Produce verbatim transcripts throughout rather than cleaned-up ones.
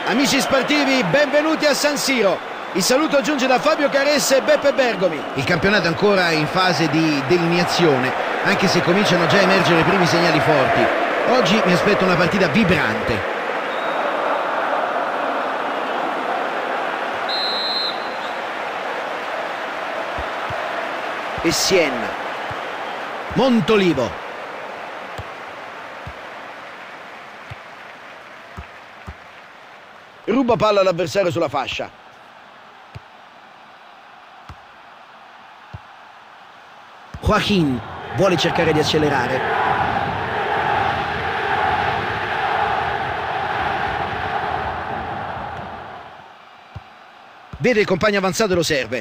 Amici sportivi, benvenuti a San Siro. Il saluto giunge da Fabio Caressa e Beppe Bergomi. Il campionato è ancora in fase di delineazione, anche se cominciano già a emergere i primi segnali forti. Oggi mi aspetto una partita vibrante. E Siena. Montolivo. Ruba palla all'avversario sulla fascia. Joaquin vuole cercare di accelerare. Vede il compagno avanzato e lo serve.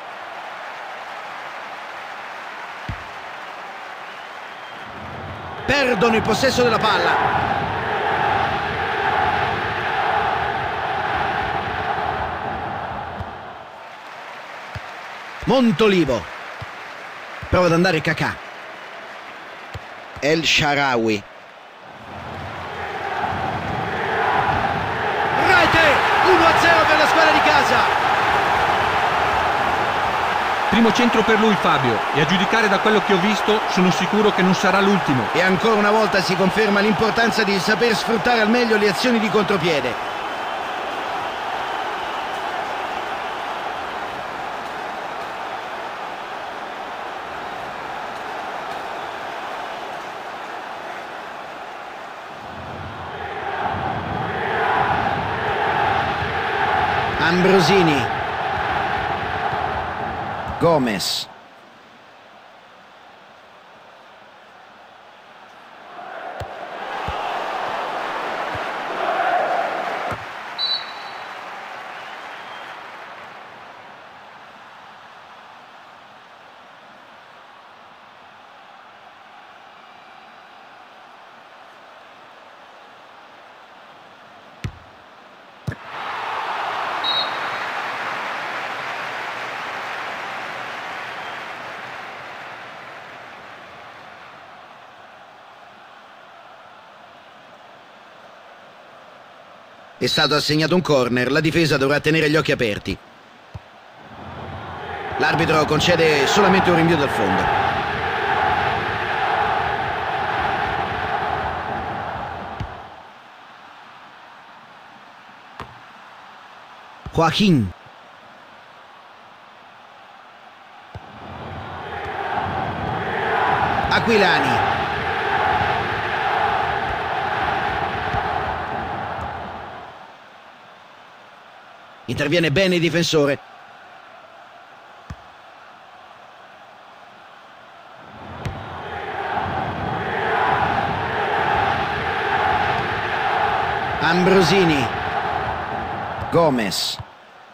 Perdono il possesso della palla. Montolivo. Prova ad andare Kakà. El Shaarawy. Rete! uno a zero per la squadra di casa. Primo centro per lui Fabio, e a giudicare da quello che ho visto sono sicuro che non sarà l'ultimo. E ancora una volta si conferma l'importanza di saper sfruttare al meglio le azioni di contropiede. Ambrosini. Gomez. È stato assegnato un corner, la difesa dovrà tenere gli occhi aperti. L'arbitro concede solamente un rinvio dal fondo. Joaquin. Aquilani. Interviene bene il difensore. Ambrosini. Gomez.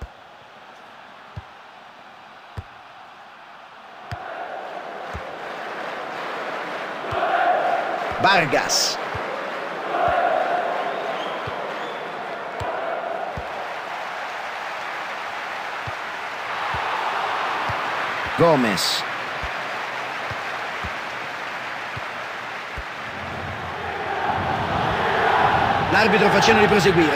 Vargas. Gomez. L'arbitro fa cenno di proseguire.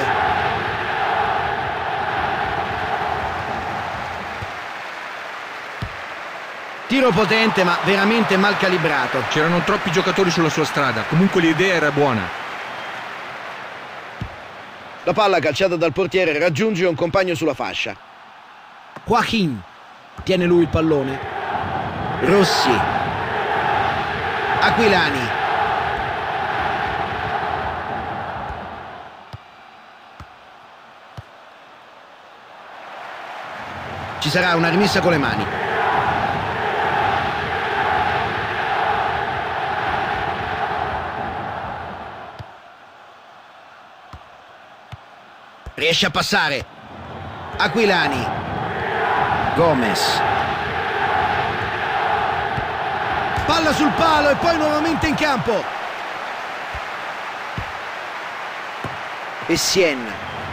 Tiro potente ma veramente mal calibrato. C'erano troppi giocatori sulla sua strada, comunque l'idea era buona. La palla calciata dal portiere raggiunge un compagno sulla fascia. Joaquin. Tiene lui il pallone. Rossi. Aquilani. Ci sarà una rimessa con le mani. Riesce a passare. Aquilani. Gomez. Palla sul palo e poi nuovamente in campo. E Siena.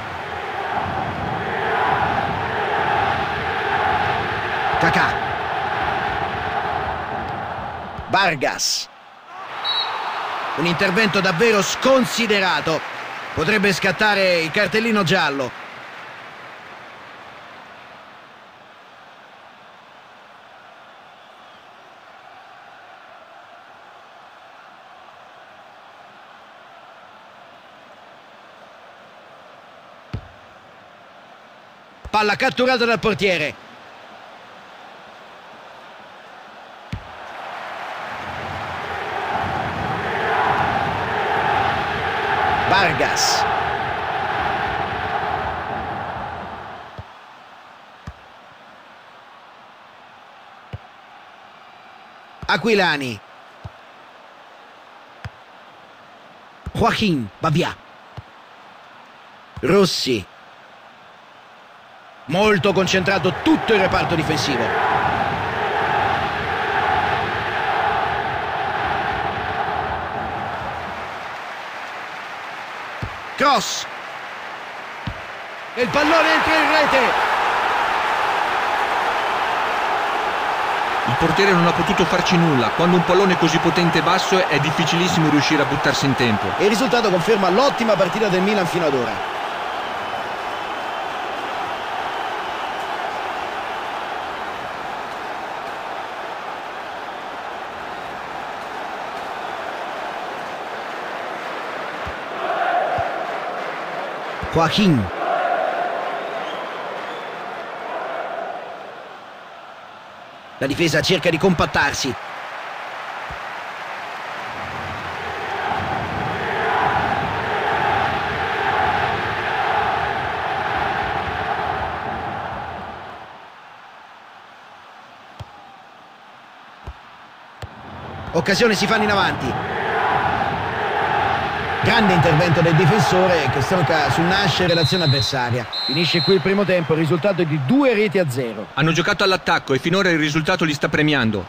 Kakà. Vargas. Un intervento davvero sconsiderato. Potrebbe scattare il cartellino giallo. Palla catturata dal portiere. Vargas. Aquilani. Joaquín va via. Rossi. Molto concentrato tutto il reparto difensivo. Cross. E il pallone entra in rete. Il portiere non ha potuto farci nulla. Quando un pallone così potente e basso è difficilissimo riuscire a buttarsi in tempo. Il risultato conferma l'ottima partita del Milan fino ad ora. Joaquín. La difesa cerca di compattarsi. Occasione, si fanno in avanti. Grande intervento del difensore che stronca sul nascere l'azione avversaria. Finisce qui il primo tempo, il risultato è di due reti a zero. Hanno giocato all'attacco e finora il risultato li sta premiando.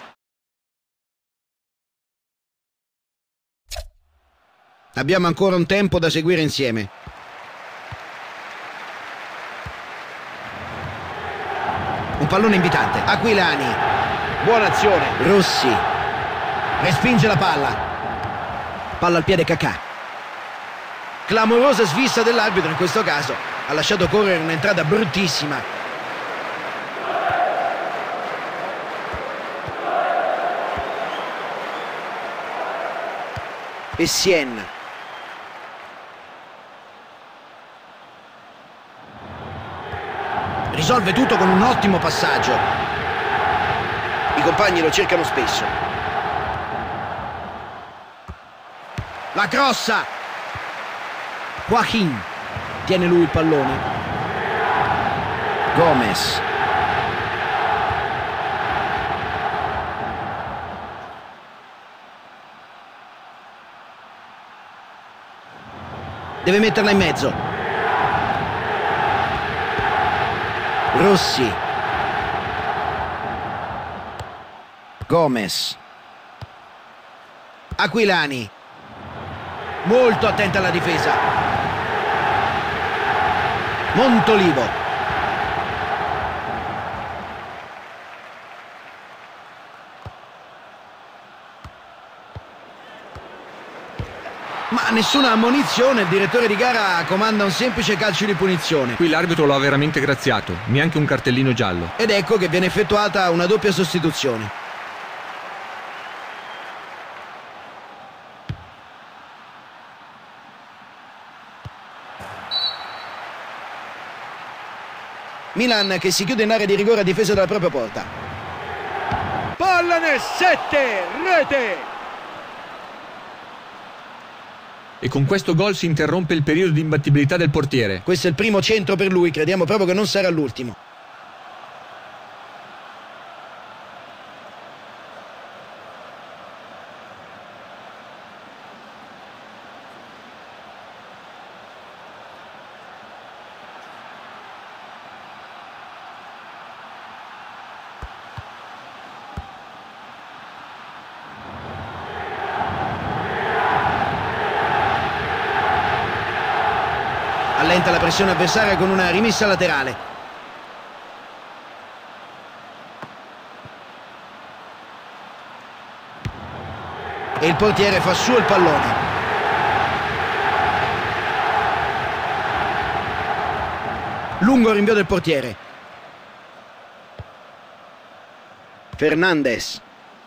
Abbiamo ancora un tempo da seguire insieme. Un pallone invitante. Aquilani. Buona azione. Rossi. Respinge la palla. Palla al piede Kakà. Clamorosa svista dell'arbitro in questo caso. Ha lasciato correre un'entrata bruttissima. Essien. Risolve tutto con un ottimo passaggio. I compagni lo cercano spesso. La crossa. Joaquín. Tiene lui il pallone. Gomez. Deve metterla in mezzo. Rossi. Gomez. Aquilani. Molto attenta alla difesa. Montolivo. Ma nessuna ammonizione, il direttore di gara comanda un semplice calcio di punizione. Qui l'arbitro lo ha veramente graziato, neanche un cartellino giallo. Ed ecco che viene effettuata una doppia sostituzione. Milan che si chiude in area di rigore a difesa della propria porta. Palla nel sette, rete! E con questo gol si interrompe il periodo di imbattibilità del portiere. Questo è il primo centro per lui, crediamo proprio che non sarà l'ultimo. Allenta la pressione avversaria con una rimessa laterale. E il portiere fa su il pallone. Lungo rinvio del portiere. Fernandes.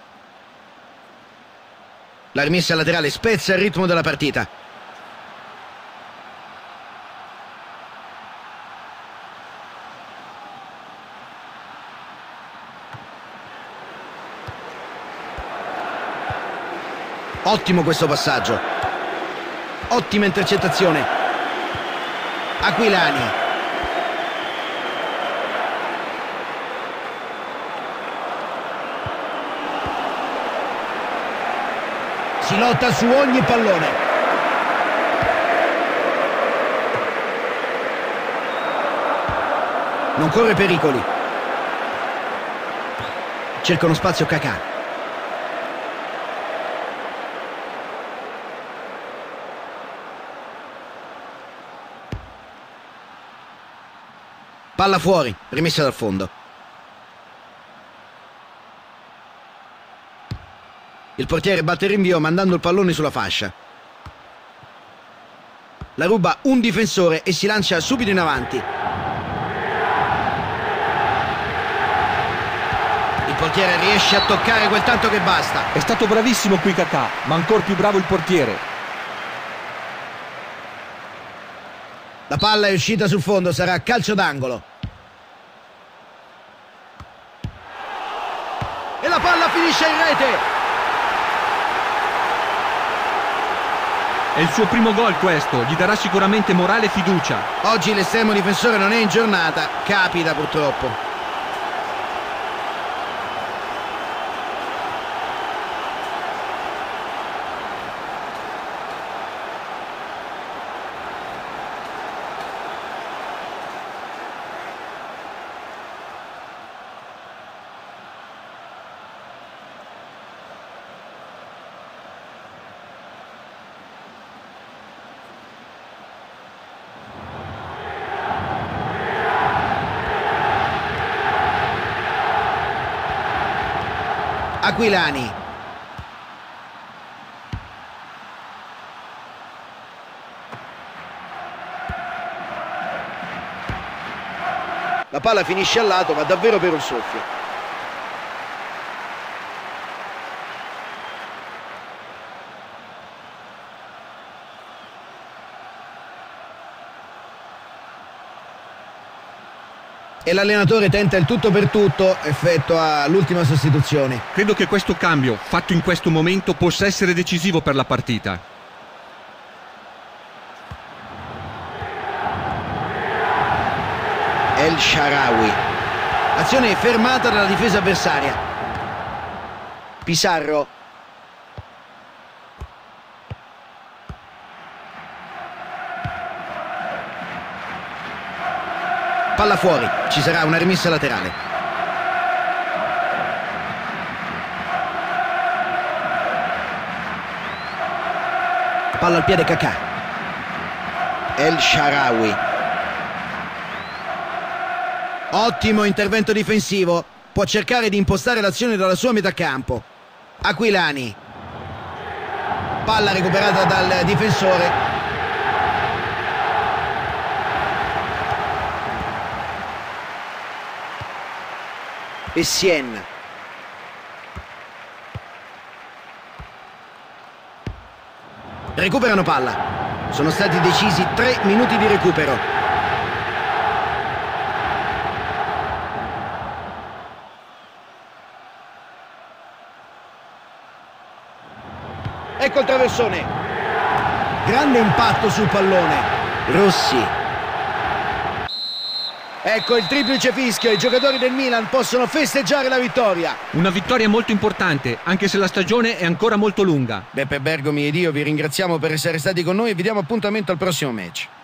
La rimessa laterale spezza il ritmo della partita. Ottimo questo passaggio. Ottima intercettazione. Aquilani. Si lotta su ogni pallone. Non corre pericoli. Cerca uno spazio Kaká. Palla fuori, rimessa dal fondo. Il portiere batte il rinvio mandando il pallone sulla fascia. La ruba un difensore e si lancia subito in avanti. Il portiere riesce a toccare quel tanto che basta. È stato bravissimo qui Kaká, ma ancora più bravo il portiere. La palla è uscita sul fondo, sarà calcio d'angolo. E la palla finisce in rete. È il suo primo gol questo, gli darà sicuramente morale e fiducia. Oggi l'estremo difensore non è in giornata, capita purtroppo. Aquilani. La palla finisce al lato, ma davvero per un soffio. E l'allenatore tenta il tutto per tutto, effettua l'ultima sostituzione. Credo che questo cambio, fatto in questo momento, possa essere decisivo per la partita. El Shaarawy. Azione fermata dalla difesa avversaria. Pizarro. Palla fuori, ci sarà una rimessa laterale. Palla al piede Kaká. El Shaarawy. Ottimo intervento difensivo. Può cercare di impostare l'azione dalla sua metà campo. Aquilani. Palla recuperata dal difensore. Essien. Recuperano palla. Sono stati decisi tre minuti di recupero. Ecco il traversone. Grande impatto sul pallone. Rossi. Ecco il triplice fischio, i giocatori del Milan possono festeggiare la vittoria. Una vittoria molto importante, anche se la stagione è ancora molto lunga. Beppe Bergomi ed io vi ringraziamo per essere stati con noi e vi diamo appuntamento al prossimo match.